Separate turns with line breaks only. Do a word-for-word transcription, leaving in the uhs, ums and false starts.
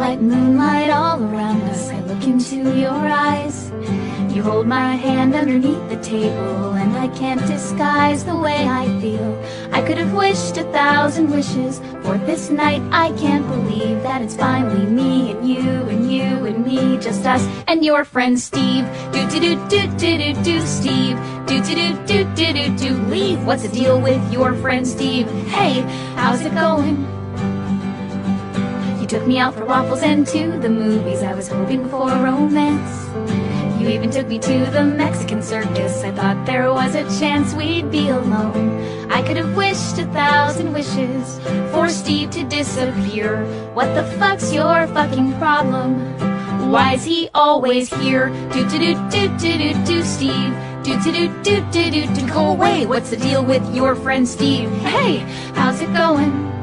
like moonlight all around us. I look into your eyes. You hold my hand underneath the table, and I can't disguise the way I feel. I could have wished a thousand wishes for this night. I can't believe that it's finally me and you and you and me, just us and your friend Steve. Do do do do do do do Steve. Do do do do do do do leave. What's the deal with your friend Steve? Hey, how's it going? You took me out for waffles and to the movies. I was hoping for romance. You even took me to the Mexican circus. I thought there was a chance we'd be alone. I could have wished a thousand wishes for Steve to disappear. What the fuck's your fucking problem? Why is he always here? Do do do do do do do Steve. Do do do do do do do. Go away. What's the deal with your friend Steve? Hey, how's it going?